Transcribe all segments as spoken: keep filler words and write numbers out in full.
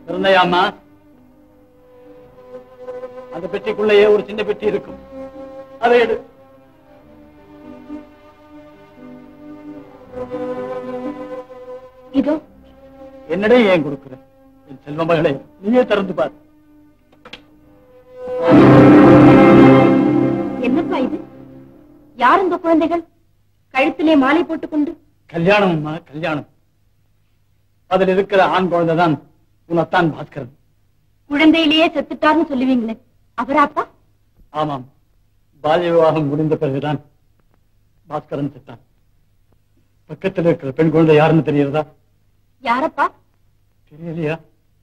இருந்தையாமா, அந்த பெட்டிக்குள்ளேயே ஒரு சின்ன பெட்டி இருக்கும், அதை எடு. இதோ. என்னடே ஏன் கொடுக்குற? என் செல்வ மகளே, நீயே திறந்து பார். என்னப்பா இது? யார் இந்த குழந்தைகள்? கழுத்திலே மாலை போட்டுக்கொண்டு. கல்யாணம் அம்மா, கல்யாணம். அதில் இருக்கிற ஆண் குழந்தைதான் உனத்தான் பாஸ்கரன். குழந்தையிலேயே செத்துட்டார்னு சொல்லுவீங்களே, அவராப்பா? ஆமாம், பால்ய விவாகம் முடிந்த பிறகுதான் பாஸ்கரன் செத்தான். பக்கத்தில் இருக்கிற பெண் குழந்தை யாருன்னு தெரியுறதா? யாரப்பா? தெரியலையா?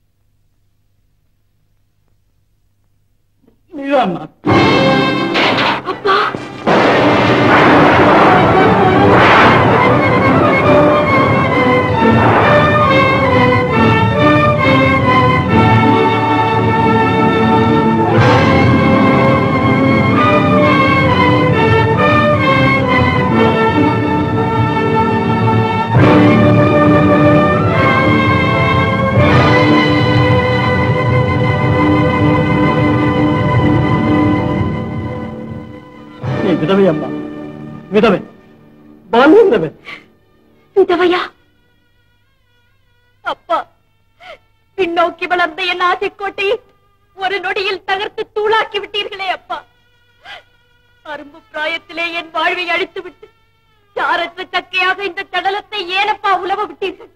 நீதான். அப்பா, விதவை அம்மா, விதவை, பால்ய விதவை. விதவையா? அப்பா, பின்னோக்கி வளர்ந்த என் ஆசைக்கோட்டையை ஒரு நொடியில் தகர்த்து தூளாக்கி விட்டீர்களே அப்பா. அரும்பு பிராயத்திலே என் வாழ்வை அழித்து விட்டு சாரற்ற சக்கையாக இந்த தடலத்தை ஏனப்பா உலவ விட்டீர்கள்?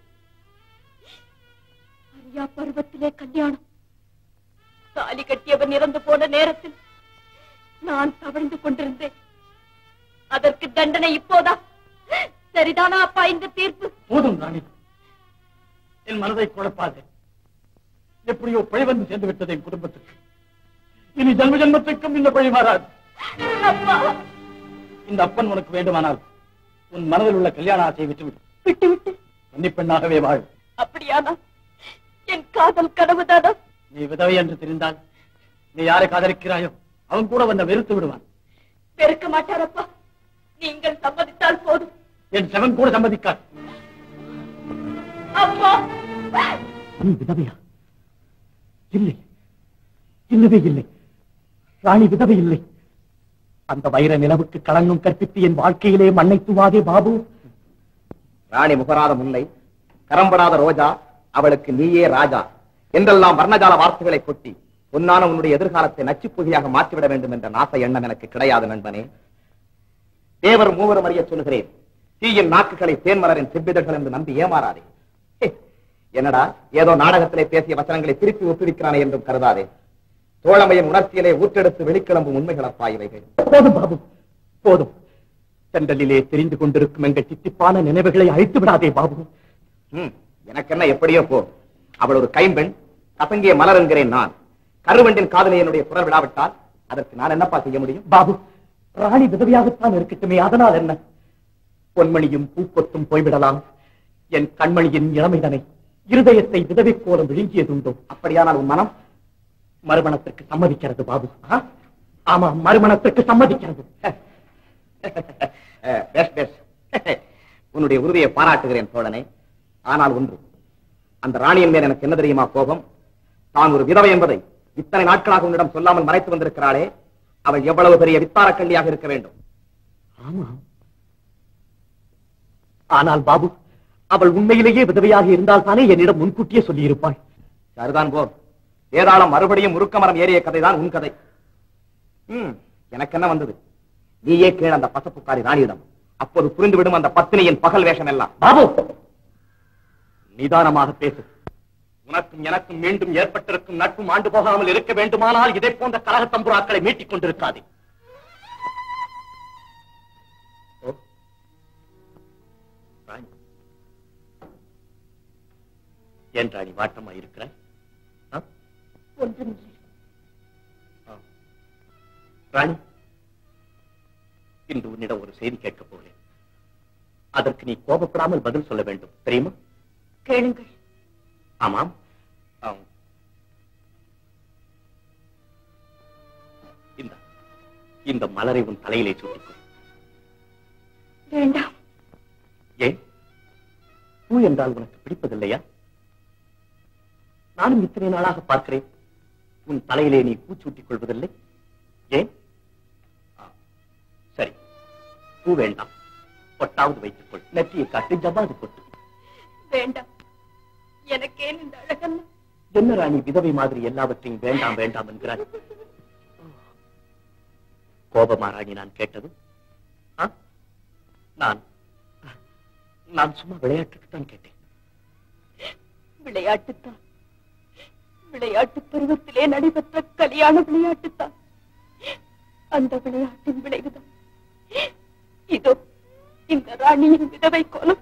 அரியா பருவத்திலே கல்யாணம், தாலி கட்டியவன் இறந்து போன நேரத்தில் நான் தவழ்ந்து கொண்டிருந்தேன். அதற்கு தண்டனை இப்போதா? சரிதானா அப்பா இந்த தீர்ப்பு? போதும் ராணி, என் மனதை குழப்பாதே. எப்படியோ பழி வந்து சேர்ந்து விட்டது என் குடும்பத்துக்கு. இனி ஜன்ம ஜன்மத்துக்கும் இந்த பழி மாறாது. இந்த அப்பன் உனக்கு வேண்டுமானால் உன் மனதில் உள்ள கல்யாண ஆசையை விட்டுவிடு. விட்டுவிட்டு கன்னி பெண்ணாகவே வாழ். அப்படியானா என் காதல் கனவுதானா? நீ விதவை என்று தெரிந்தால் நீ யாரை காதலிக்கிறாயோ அவன் கூட வந்து வெறுத்து விடுவான். வெறுக்க மாட்டாரப்பா, நீங்கள் சம்மதித்தால் போதும். என் செவன் கூட சம்மதிக்கார். அப்பா, நீ விதவையா? இல்லை, இல்லவே இல்லை. ராணி விதவை இல்லை. அந்த வைர நிலவுக்கு களங்கம் கற்பித்து என் வாழ்க்கையிலே மண்ணை தூவாதே பாபு. ராணி முகராத முல்லை, கரம்படாத ரோஜா, அவளுக்கு நீயே ராஜா என்றெல்லாம் வர்ணஜால வார்த்தைகளை கொட்டி பொன்னான உன்னுடைய எதிர்காலத்தை நச்சுப்புகையாக மாற்றிவிட வேண்டும் என்ற நாச எண்ணம் எனக்கு கிடையாது நண்பனே. தேவர் மூவரும் அறிய சொல்கிறேன், தீயின் நாக்குகளை தேன்மலரின் செவ்விதழ்கள் என்று நம்பி ஏமாறாதே. என்னடா ஏதோ நாடகத்திலே பேசிய வசனங்களை திருப்பி ஒப்புவிக்கிறானே என்றும் கருதாதே. தோழமையின் உணர்ச்சியிலே ஊற்றெடுத்து வெளிக்கிளம்பும் உண்மைகளப்பா இவைகள். போதும் பாபு, போதும். சென்றலிலே தெரிந்து கொண்டிருக்கும் எங்கள் சித்திப்பான நினைவுகளை அழித்து விடாதே பாபு. ம், எனக்கு என்ன எப்படியோ போ. அவள் ஒரு கைம்பெண், கசங்கிய மலர் என்கிறேன் நான். கருவண்டின் காதலை என்னுடைய குரல் விடாவிட்டால் அதற்கு நான் என்னப்பா செய்ய முடியும்? பாபு, ராணி விதவையாகத்தான் இருக்கட்டுமே, அதனால் என்ன? பொன்மணியும் பூப்பொத்தும் போய்விடலாம். என் கண்மணியின் இளமைதனை இருதயத்தை விதவை கோலம் விழுங்கியதுண்டோ? அப்படியானால் உன் மனம் மறுமணத்திற்கு சம்மதிக்கிறது பாபு. ஆமா, மறுமணத்திற்கு சம்மதிக்கிறது. உன்னுடைய உறுதியை பாராட்டுகிறேன் தோழனே. ஆனால் ஒன்று, அந்த ராணியின் மேல் எனக்கு என்ன தெரியுமா கோபம்? தான் ஒரு விதவை என்பதை இத்தனை நாட்களாக உன்னிடம் சொல்லாமல் மறைத்து வந்திருக்கிறாளே, அவள் எவ்வளவு பெரிய வித்தார கள்ளியாக இருக்க வேண்டும். ஆமா, ஆனால் பாபு, அவள் உண்மையிலேயே விதவையாக இருந்தால் தானே என்னிடம் முன்கூட்டியே சொல்லியிருப்பாள். சரிதான் போ. வேதாளம் மறுபடியும் முறுக்க மரம் ஏறிய கதைதான் உன் கதை. ம், எனக்கு என்ன வந்தது? நீயே கேள் அந்த பசப்புக்காரி ராணியிடம். அப்போது புரிந்துவிடும் அந்த பத்தினியின் பகல் வேஷம் எல்லாம். பாபு, நிதானமாக பேசு. உனக்கும் எனக்கும் மீண்டும் ஏற்பட்டிருக்கும் நட்பும் ஆண்டு போகாமல் இருக்க வேண்டுமானால் இதை போன்ற கலக தம்புராக்களை மீட்டிக் கொண்டிருக்காது. என் ராணி வாட்டமா இருக்கிறாய்? ஒன்றுமில்லை. ராணி, இன்று உன்னிடம் ஒரு செய்தி கேட்கப் போகிறேன். அதற்கு நீ கோபப்படாமல் பதில் சொல்ல வேண்டும், தெரியுமா? கேளுங்கள். ஆமாம், இந்த இந்த மலரை உன் தலையிலே சூட்டிக்கொள். வேண்டாம். ஏன்? பூ என்றால் உனக்கு பிடிப்பதில்லையா? நானும் இத்தனை நாளாக பார்க்கிறேன். உன் தலையிலே நீ பூச்சூட்டிக் கொள்வதில்லை. ஏன்? சரி, பூ வேண்டாம், பொட்டாவது வைத்துக் கொள். நெற்றியை காட்டு, ஜபாது பொட்டு வேண்டாம். எனக்கேன் இந்த அழகல்ல? என்ன ராணி விதவை மாதிரி எல்லாவற்றையும் வேண்டாம் வேண்டாம் என்கிறார். கோபமா ராணி நான் கேட்டது? நான் நான் சும்மா விளையாட்டுக்கு தான் கேட்டேன். விளையாட்டுத்தான். விளையாட்டு பருவத்திலே நடைபெற்ற கல்யாண விளையாட்டுத்தான். அந்த விளையாட்டின் விளைவுதான் இதோ இந்த ராணியின் விதவை கோலம்.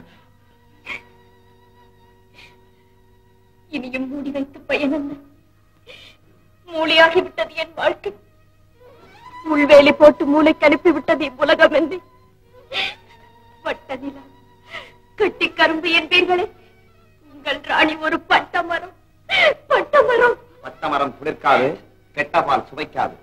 இனியும் மூடி வைத்து பயனல்ல. மூளையாகிவிட்டது என் வாழ்க்கை. முள்வேலி போட்டு மூளைக்கு அனுப்பிவிட்டது இவ்வுலகம் என்று வட்ட நிலா கட்டி கரும்பு என்பீர்களே, உங்கள் ராணி ஒரு பட்டமரம். பட்டமரம் பட்டமரம் குளிர்க்காது, கெட்டபால் சுவைக்காது.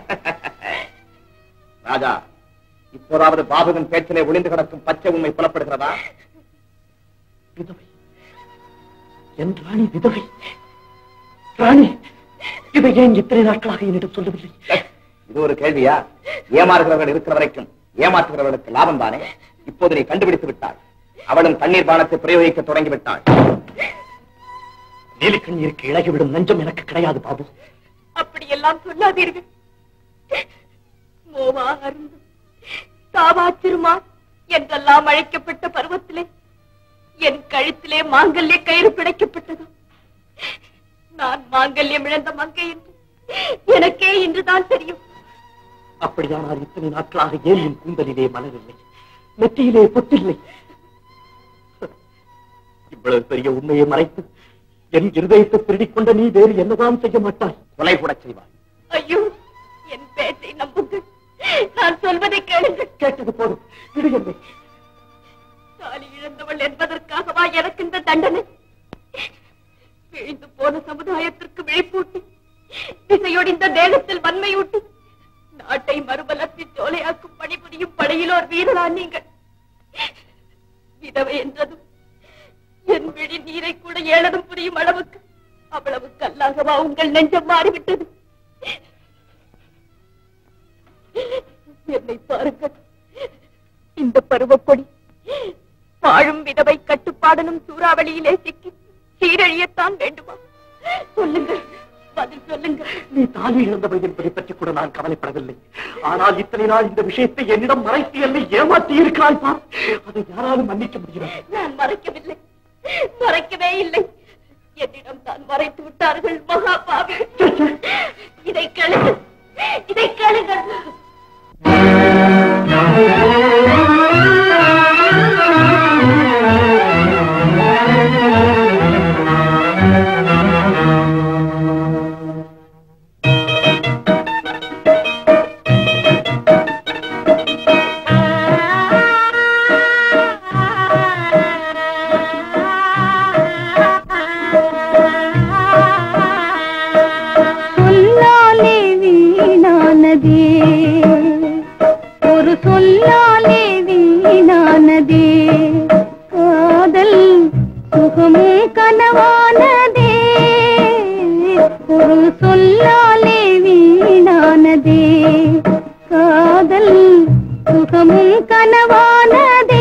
ராஜா, இப்போதாவது பாபுவின் பேச்சிலே ஒளிந்து கிடக்கும் பச்சை உண்மை புலப்படுகிறதா? விதவை, என் ராணி விதவை. ராணி, இதை ஏன் இத்தனை நாட்களாக என்னிடம் சொல்லவில்லை? இது ஒரு கேள்வியா? ஏமாறுகிறவர்கள் இருக்கிற வரைக்கும் ஏமாற்றுகிறவர்களுக்கு லாபம் தானே. இப்போது நீ கண்டுபிடித்து விட்டாள். அவளும் தண்ணீர் பானத்தை பிரயோகிக்க தொடங்கிவிட்டாள். நீலிக்கண்ணீருக்கு இழகிவிடும் நஞ்சம் எனக்கு கிடையாது பாபு. அப்படியெல்லாம் சொல்லாதீர்கள். மோவா அருந்து தாவா திருமா என்றெல்லாம் அழைக்கப்பட்ட பருவத்திலே என் கழுத்திலே மாங்கல்ய கயிறு பிணைக்கப்பட்டது. நான் மாங்கல்யம் இழந்த மங்கை என்று எனக்கே இன்றுதான் தெரியும். அப்படியானால் இத்தனை நாட்களாக ஏன் என் கூந்தலிலே மலரில்லை, நெற்றியிலே பொத்தில்லை? இவ்வளவு பெரிய உண்மையை மறைத்து என் இருதயத்தை திருடிக் கொண்ட நீ வேறு என்னதான் செய்ய மாட்டாய்? கொலை கூட செய்வாய். ஐயோ, என் பேச்சை நம்புங்கள். நான் சொல்வதை கேளுங்கள். கேட்டது போதும், விடுகின்றே. தாலி இழந்தவள் என்பதற்காகவா எனக்கு இந்த தண்டனை? விழிந்து போன சமுதாயத்திற்கு விழிப்பூட்டி, திசையொடிந்த தேகத்தில் வன்மையூட்டி, நாட்டை மறுபலத்தை சோலையாக்கும் பணிபுரியும் படையிலோர் வீரரா நீங்கள்? விதவை என்றதும் என் விழி நீரை கூட ஏழதும் புரியும் அளவுக்கு அவ்வளவு கல்லாகவா உங்கள் நெஞ்சம் மாறிவிட்டது? என்னை பாருங்கள். இந்த பருவப்பொடி வாழும் விதவை கட்டுப்பாடனும் சூறாவளியிலே சிக்கி சீரழியத்தான் வேண்டுமா? சொல்லுங்கள், பதில் சொல்லுங்கள். நீ தாலி இழந்தவள் என்பதை பற்றி கூட நான் கவலைப்படவில்லை. ஆனால் இத்தனை நாள் இந்த விஷயத்தை என்னிடம் மறைத்து என்னை ஏமாற்றி இருக்கிறாய் பார். அதை யாராலும் மன்னிக்க முடியும்? நான் மறைக்கவில்லை, மறைக்கவே இல்லை. என்னிடம் தான் மறைத்து விட்டார்கள் மகா பாவி. இதை கேளுங்கள், இதை கேளுங்கள். ஒரு சொல்லாலே வீணானதே, காதல் சுகமும் கனவானதே. ஒரு சொல்லாலே வீணானதே, காதல் சுகமும் கனவானதே.